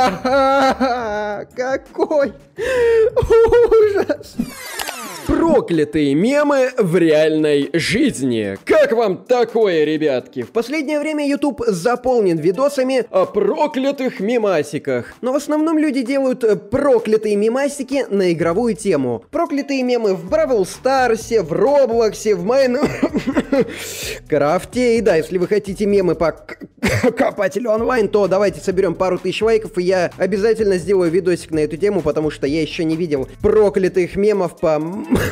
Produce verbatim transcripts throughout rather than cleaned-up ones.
Какой ужас! Проклятые мемы в реальной жизни. Как вам такое, ребятки? В последнее время YouTube заполнен видосами о проклятых мемасиках. Но в основном люди делают проклятые мемасики на игровую тему. Проклятые мемы в Бравл Старсе, в Роблоксе, в Майнкрафте. И да, если вы хотите мемы по Копателю онлайн, то давайте соберем пару тысяч лайков, и я обязательно сделаю видосик на эту тему, потому что я еще не видел проклятых мемов по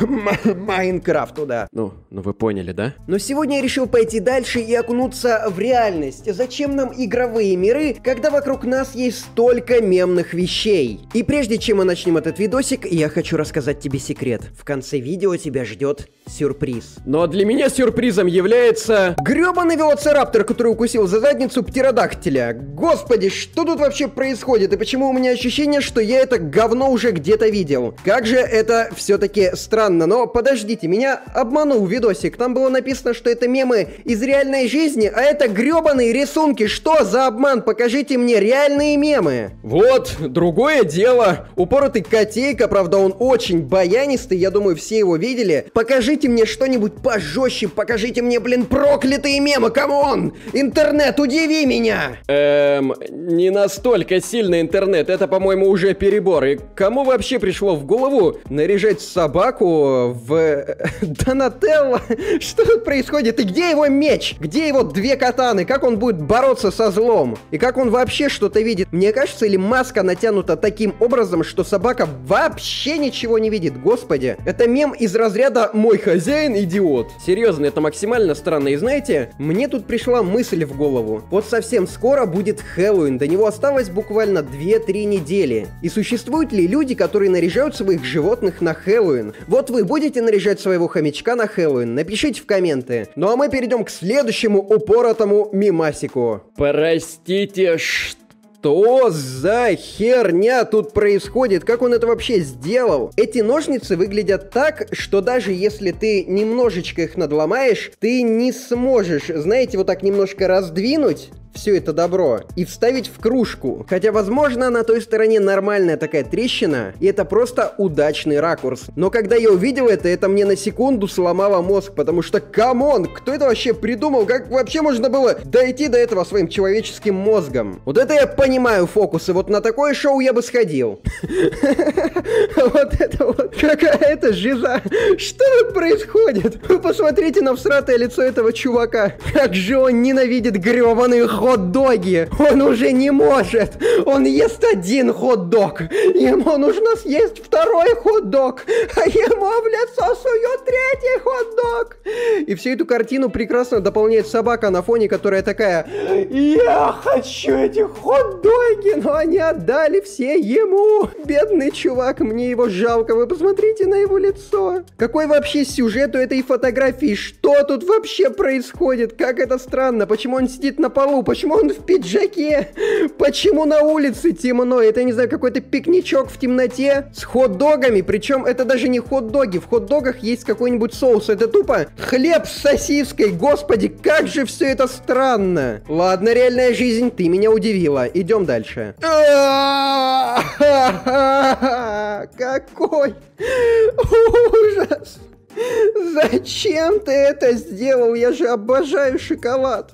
Майнкрафту, да. Ну, ну вы поняли, да? Но сегодня я решил пойти дальше и окунуться в реальность. Зачем нам игровые миры, когда вокруг нас есть столько мемных вещей? И прежде чем мы начнем этот видосик, я хочу рассказать тебе секрет. В конце видео тебя ждет сюрприз. Но для меня сюрпризом является гребаный велоцираптор, который укусил за задницу птеродактиля. Господи, что тут вообще происходит? И почему у меня ощущение, что я это говно уже где-то видел? Как же это все-таки странно. Но подождите, меня обманул видосик. Там было написано, что это мемы из реальной жизни, а это гребаные рисунки. Что за обман? Покажите мне реальные мемы. Вот, другое дело. Упоротый котейка, правда, он очень баянистый. Я думаю, все его видели. Покажите мне что-нибудь пожестче. Покажите мне, блин, проклятые мемы. Камон! Интернет, удиви меня! Эм, не настолько сильно интернет. Это, по-моему, уже перебор. И кому вообще пришло в голову наряжать собаку в Донателло? Что тут происходит? И где его меч? Где его две катаны? Как он будет бороться со злом? И как он вообще что-то видит? Мне кажется, или маска натянута таким образом, что собака вообще ничего не видит? Господи. Это мем из разряда «Мой хозяин идиот». Серьезно, это максимально странно. И знаете, мне тут пришла мысль в голову. Вот совсем скоро будет Хэллоуин. До него осталось буквально две-три недели. И существуют ли люди, которые наряжают своих животных на Хэллоуин? Вот вы будете наряжать своего хомячка на Хэллоуин? Напишите в комменты. Ну а мы перейдем к следующему упоротому мемасику. Простите, что? Что за херня тут происходит? Как он это вообще сделал? Эти ножницы выглядят так, что даже если ты немножечко их надломаешь, ты не сможешь, знаете, вот так немножко раздвинуть все это добро и вставить в кружку. Хотя, возможно, на той стороне нормальная такая трещина, и это просто удачный ракурс. Но когда я увидел это, это мне на секунду сломало мозг, потому что, камон, кто это вообще придумал? Как вообще можно было дойти до этого своим человеческим мозгом? Вот это я понимаю фокусы, вот на такое шоу я бы сходил. Вот это вот, какая-то жиза. Что тут происходит? Вы посмотрите на всратое лицо этого чувака. Как же он ненавидит гребаные хот-доги. Он уже не может. Он ест один хот-дог. Ему нужно съесть второй хот-дог. А ему в лицо суют третий хот-дог. И всю эту картину прекрасно дополняет собака на фоне, которая такая: я хочу эти хот-доги, но они отдали все ему. Бедный чувак, мне его жалко. Вы посмотрите на его лицо. Какой вообще сюжет у этой фотографии? Что тут вообще происходит? Как это странно. Почему он сидит на полу? Почему он в пиджаке? Почему на улице темно? Это, не знаю, какой-то пикничок в темноте с хот-догами. Причем это даже не хот-доги. В хот-догах есть какой-нибудь соус. Это тупо хлеб с сосиской. Господи, как же все это странно. Ладно, реальная жизнь, ты меня удивила. Идем дальше. Какой ужас. Зачем ты это сделал? Я же обожаю шоколад.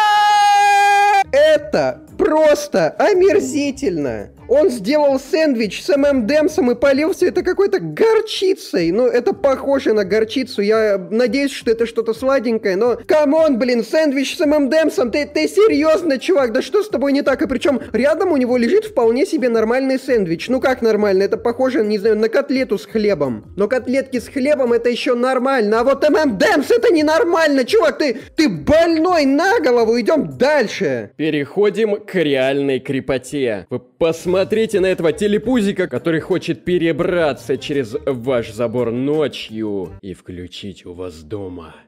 Это просто омерзительно. Он сделал сэндвич с эм энд эмсом и полил все это какой-то горчицей. Ну, это похоже на горчицу. Я надеюсь, что это что-то сладенькое, но... Камон, блин, сэндвич с эм энд эмсом. Ты, ты серьезно, чувак? Да что с тобой не так? И причем рядом у него лежит вполне себе нормальный сэндвич. Ну, как нормально? Это похоже, не знаю, на котлету с хлебом. Но котлетки с хлебом это еще нормально. А вот эм энд эмс это ненормально, чувак. Ты, ты больной на голову. Идем дальше. Переходим к реальной крепоте. Вы посмотрите. Смотрите на этого телепузика, который хочет перебраться через ваш забор ночью и включить у вас дома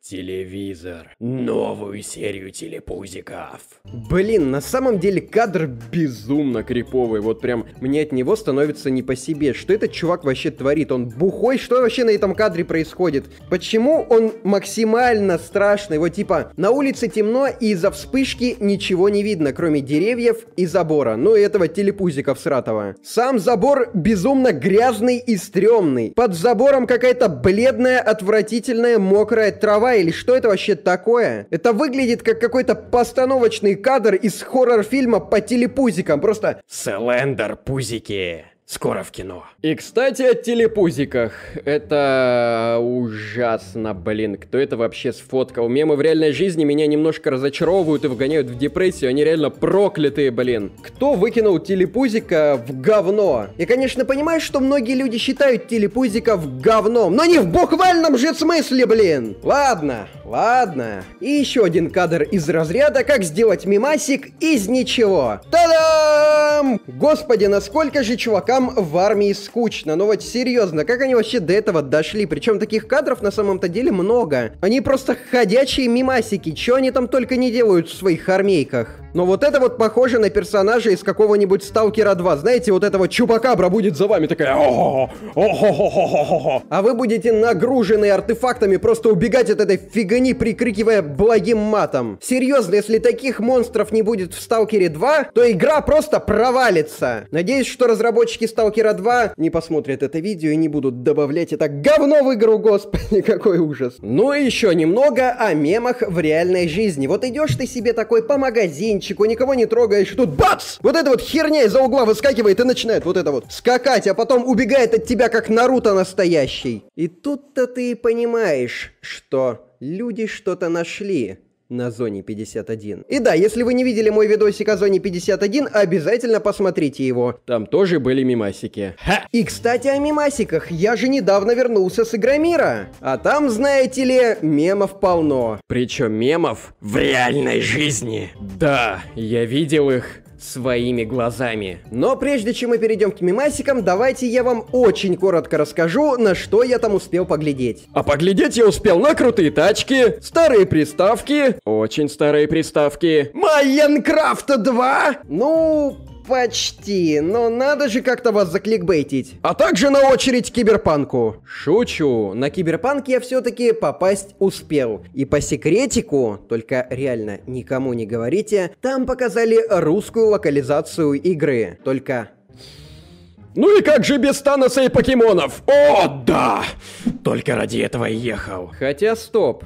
Телевизор. Новую серию телепузиков. Блин, на самом деле кадр безумно криповый. Вот прям мне от него становится не по себе. Что этот чувак вообще творит? Он бухой? Что вообще на этом кадре происходит? Почему он максимально страшный? Вот типа на улице темно и из-за вспышки ничего не видно, кроме деревьев и забора. Ну и этого телепузика всратого. Сам забор безумно грязный и стрёмный. Под забором какая-то бледная, отвратительная, мокрая трава. Или что это вообще такое? Это выглядит как какой-то постановочный кадр из хоррор-фильма по телепузикам. Просто Слендер пузики. Скоро в кино. И, кстати, о телепузиках. Это ужасно, блин. Кто это вообще сфоткал? Мемы в реальной жизни меня немножко разочаровывают и вгоняют в депрессию. Они реально проклятые, блин. Кто выкинул телепузика в говно? Я, конечно, понимаю, что многие люди считают телепузиков говном, но не в буквальном же смысле, блин. Ладно, ладно. И еще один кадр из разряда «Как сделать мемасик из ничего». Та-дам! Господи, насколько же чувакам в армии скучно. Ну вот серьезно, как они вообще до этого дошли? Причем таких кадров на самом-то деле много. Они просто ходячие мемасики. Чё они там только не делают в своих армейках? Но вот это вот похоже на персонажа из какого-нибудь Сталкера два. Знаете, вот этого Чупакабра будет за вами такая... А вы будете нагружены артефактами, просто убегать от этой фигни, прикрикивая благим матом. Серьезно, если таких монстров не будет в Сталкере два, то игра просто провалится. Надеюсь, что разработчики Сталкера два не посмотрят это видео и не будут добавлять это говно в игру, господи, какой ужас. Ну и еще немного о мемах в реальной жизни. Вот идешь ты себе такой по магазинчику, никого не трогаешь, и тут бац! Вот эта вот херня из-за угла выскакивает и начинает вот это вот скакать, а потом убегает от тебя, как Наруто настоящий. И тут-то ты понимаешь, что люди что-то нашли на зоне пятьдесят один. И да, если вы не видели мой видосик о зоне пятьдесят один, обязательно посмотрите его. Там тоже были мемасики. Ха! И, кстати, о мемасиках. Я же недавно вернулся с Игромира. А там, знаете ли, мемов полно. Причем мемов в реальной жизни. Да, я видел их своими глазами. Но прежде чем мы перейдем к мемасикам, давайте я вам очень коротко расскажу, на что я там успел поглядеть. А поглядеть я успел на крутые тачки, старые приставки, очень старые приставки. Майнкрафт два? Ну... Почти, но надо же как-то вас закликбейтить. А также на очередь Киберпанку. Шучу, на Киберпанк я все-таки попасть успел. И по секретику, только реально никому не говорите, там показали русскую локализацию игры. Только... Ну и как же без Таноса и покемонов? О, да! Только ради этого и ехал. Хотя стоп.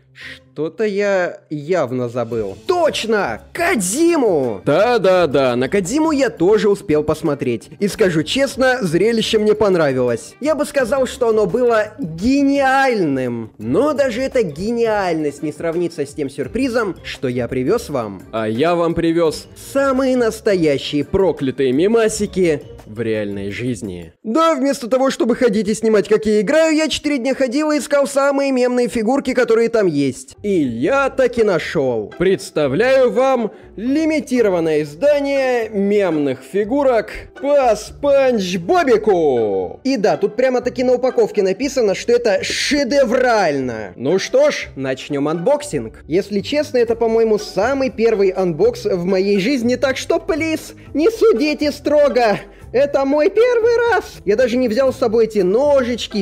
Что-то я явно забыл. Точно! Кодзиму! Да-да-да, на Кодзиму я тоже успел посмотреть. И скажу честно, зрелище мне понравилось. Я бы сказал, что оно было гениальным. Но даже эта гениальность не сравнится с тем сюрпризом, что я привез вам. А я вам привез самые настоящие проклятые мемасики в реальной жизни. Да, вместо того, чтобы ходить и снимать, как я играю, я четыре дня ходил и искал самые мемные фигурки, которые там есть. И я таки нашел. Представляю вам лимитированное издание мемных фигурок по Спанч Бобику. И да, тут прямо-таки на упаковке написано, что это шедеврально. Ну что ж, начнем анбоксинг. Если честно, это, по-моему, самый первый анбокс в моей жизни, так что, плиз, не судите строго. Это мой первый раз! Я даже не взял с собой эти ножички,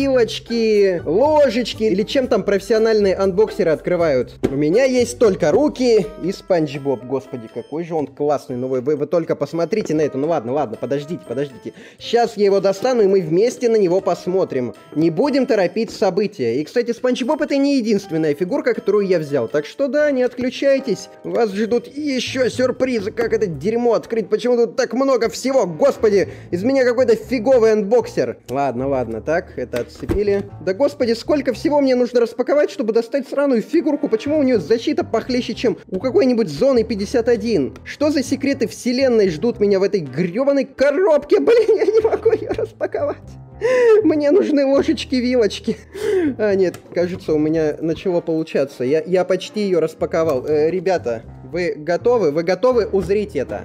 вилочки, ложечки, или чем там профессиональные анбоксеры открывают. У меня есть только руки и Спанч Боб. Господи, какой же он классный. Ну вы, вы, вы только посмотрите на это. Ну ладно, ладно, подождите, подождите. Сейчас я его достану, и мы вместе на него посмотрим. Не будем торопить события. И, кстати, Спанч Боб — это не единственная фигурка, которую я взял. Так что да, не отключайтесь. Вас ждут еще сюрпризы. Как это дерьмо открыть? Почему тут так много всего? Господи! Господи, из меня какой-то фиговый анбоксер. Ладно, ладно, так, это отцепили. Да господи, сколько всего мне нужно распаковать, чтобы достать сраную фигурку? Почему у нее защита похлеще, чем у какой-нибудь зоны пятьдесят один? Что за секреты вселенной ждут меня в этой гребаной коробке? Блин, я не могу ее распаковать. Мне нужны ложечки-вилочки. А, нет, кажется, у меня начало получаться. Я, я почти ее распаковал. Э, ребята, вы готовы? Вы готовы узреть это?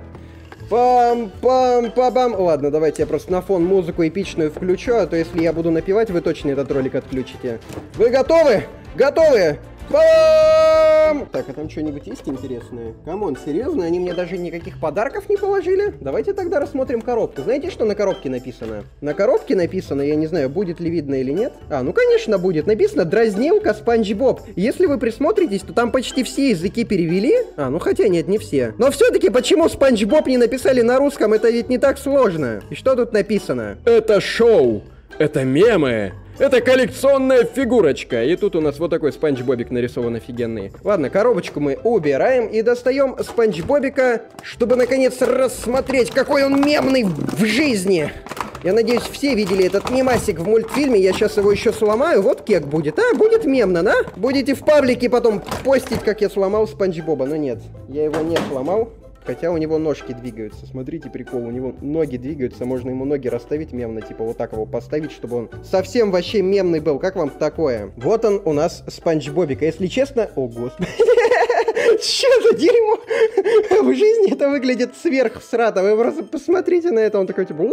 Пам-пам-па-бам. Ладно, давайте я просто на фон музыку эпичную включу, а то если я буду напевать, вы точно этот ролик отключите. Вы готовы? Готовы? Бам! Так, а там что-нибудь есть интересное? Камон, серьезно? Они мне даже никаких подарков не положили? Давайте тогда рассмотрим коробку. Знаете, что на коробке написано? На коробке написано, я не знаю, будет ли видно или нет. А, ну конечно будет. Написано «Дразнилка Спанч Боб». Если вы присмотритесь, то там почти все языки перевели. А, ну хотя нет, не все. Но все-таки почему Спанч Боб не написали на русском? Это ведь не так сложно. И что тут написано? Это шоу. Это мемы. Это коллекционная фигурочка. И тут у нас вот такой Спанч Бобик нарисован офигенный. Ладно, коробочку мы убираем и достаем Спанч Бобика, чтобы наконец рассмотреть, какой он мемный в жизни. Я надеюсь, все видели этот мемасик в мультфильме. Я сейчас его еще сломаю. Вот кек будет. А, будет мемно, да? Будете в паблике потом постить, как я сломал Спанч Боба. Но нет, я его не сломал. Хотя у него ножки двигаются. Смотрите, прикол, у него ноги двигаются. Можно ему ноги расставить мемно, типа вот так его поставить, чтобы он совсем вообще мемный был. Как вам такое? Вот он у нас, Спанч Бобик. А если честно... О, господи. Что за дерьмо? В жизни это выглядит сверхсрато. Вы просто посмотрите на это. Он такой, типа...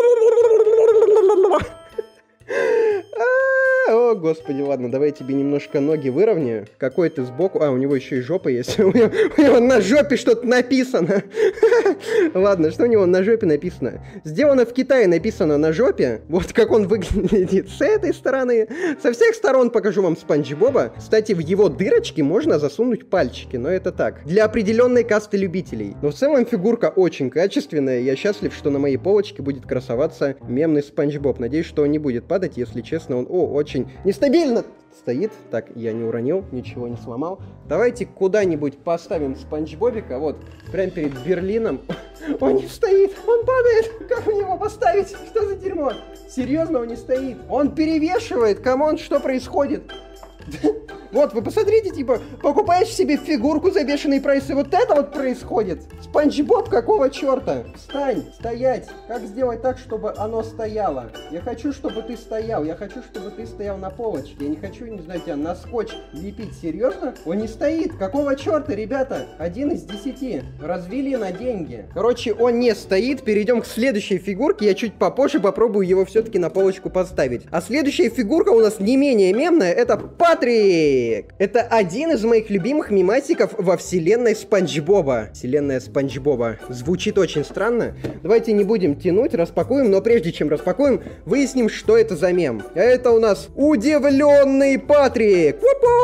О, господи, ладно, давай я тебе немножко ноги выровняю. Какой ты сбоку... А, у него еще и жопа есть. У него, у него на жопе что-то написано. Ладно, что у него на жопе написано? Сделано в Китае написано на жопе. Вот как он выглядит с этой стороны. Со всех сторон покажу вам Спанч Боба. Кстати, в его дырочки можно засунуть пальчики, но это так. Для определенной касты любителей. Но в целом фигурка очень качественная. Я счастлив, что на моей полочке будет красоваться мемный Спанч Боб. Надеюсь, что он не будет падать, если честно. Он, о, очень нестабильно стоит. Так, я не уронил, ничего не сломал. Давайте куда-нибудь поставим Спанч Бобика. Вот, прямо перед Берлином. Он не стоит, он падает. Как у него поставить? Что за дерьмо? Серьезно, он не стоит. Он перевешивает. Камон, что происходит? Вот, вы посмотрите, типа, покупаешь себе фигурку за бешеный прайс, и вот это вот происходит. Спанч Боб, какого черта? Встань, стоять. Как сделать так, чтобы оно стояло? Я хочу, чтобы ты стоял. Я хочу, чтобы ты стоял на полочке. Я не хочу, не знаю, тебя на скотч лепить. Серьезно? Он не стоит. Какого черта, ребята? Один из десяти. Развели на деньги. Короче, он не стоит. Перейдем к следующей фигурке. Я чуть попозже попробую его все-таки на полочку поставить. А следующая фигурка у нас не менее мемная. Это Патрик. Это один из моих любимых мемасиков во вселенной Спанч Боба. Вселенная Спанч Боба. Звучит очень странно. Давайте не будем тянуть, распакуем, но прежде чем распакуем, выясним, что это за мем. А это у нас удивленный Патрик.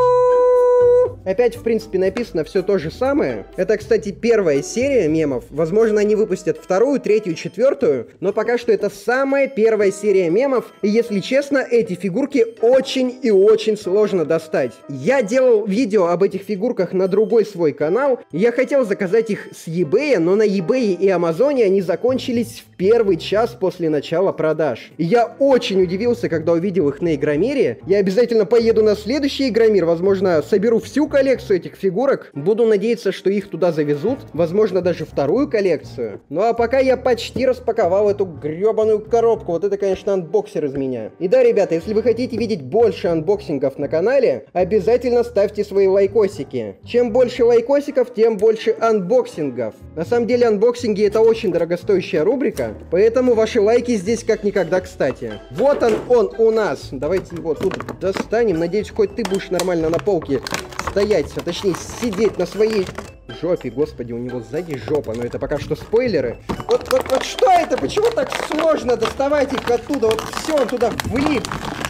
У-ху! Опять, в принципе, написано все то же самое. Это, кстати, первая серия мемов. Возможно, они выпустят вторую, третью, четвертую. Но пока что это самая первая серия мемов. И, если честно, эти фигурки очень и очень сложно достать. Я делал видео об этих фигурках на другой свой канал. Я хотел заказать их с eBay, но на eBay и Амазоне они закончились в первый час после начала продаж. И я очень удивился, когда увидел их на Игромире. Я обязательно поеду на следующий Игромир. Возможно, соберу всю коллекцию этих фигурок. Буду надеяться, что их туда завезут. Возможно, даже вторую коллекцию. Ну а пока я почти распаковал эту гребаную коробку. Вот это, конечно, анбоксер из меня. И да, ребята, если вы хотите видеть больше анбоксингов на канале, обязательно ставьте свои лайкосики. Чем больше лайкосиков, тем больше анбоксингов. На самом деле, анбоксинги это очень дорогостоящая рубрика, поэтому ваши лайки здесь как никогда кстати. Вот он, он у нас. Давайте его тут достанем. Надеюсь, хоть ты будешь нормально на полке стоять, а точнее сидеть на своей жопе. Господи, у него сзади жопа, но это пока что спойлеры. Вот, вот, вот что это? Почему так сложно доставать их оттуда? Вот все, он туда влип.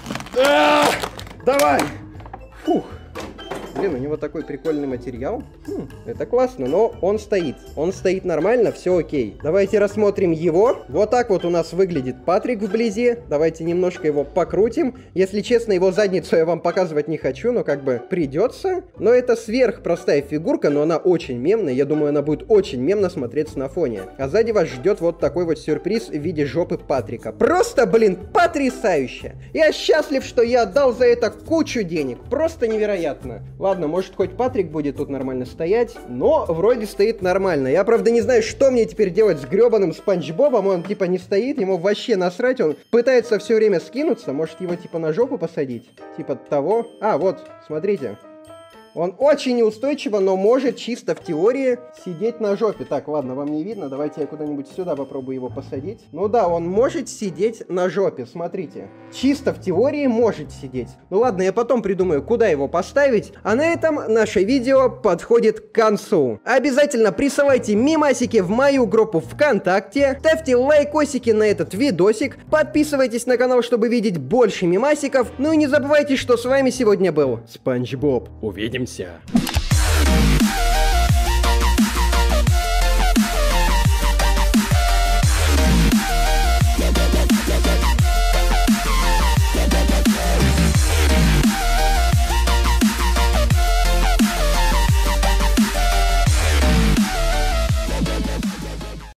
А-а-а! Давай! Фух. Блин, у него такой прикольный материал. Хм, это классно, но он стоит. Он стоит нормально, все окей. Давайте рассмотрим его. Вот так вот у нас выглядит Патрик вблизи. Давайте немножко его покрутим. Если честно, его задницу я вам показывать не хочу, но как бы придется. Но это сверхпростая фигурка, но она очень мемная. Я думаю, она будет очень мемно смотреться на фоне. А сзади вас ждет вот такой вот сюрприз в виде жопы Патрика. Просто, блин, потрясающе. Я счастлив, что я отдал за это кучу денег. Просто невероятно. Ладно, может, хоть Патрик будет тут нормально стоять, но вроде стоит нормально. Я, правда, не знаю, что мне теперь делать с гребаным Спанч Бобом. Он, типа, не стоит, ему вообще насрать. Он пытается все время скинуться. Может, его, типа, на жопу посадить? Типа того. А, вот, смотрите. Он очень неустойчиво, но может чисто в теории сидеть на жопе. Так, ладно, вам не видно, давайте я куда-нибудь сюда попробую его посадить. Ну да, он может сидеть на жопе, смотрите. Чисто в теории может сидеть. Ну ладно, я потом придумаю, куда его поставить. А на этом наше видео подходит к концу. Обязательно присылайте мемасики в мою группу ВКонтакте, ставьте лайкосики на этот видосик, подписывайтесь на канал, чтобы видеть больше мемасиков, ну и не забывайте, что с вами сегодня был Спанч Боб. Увидимся.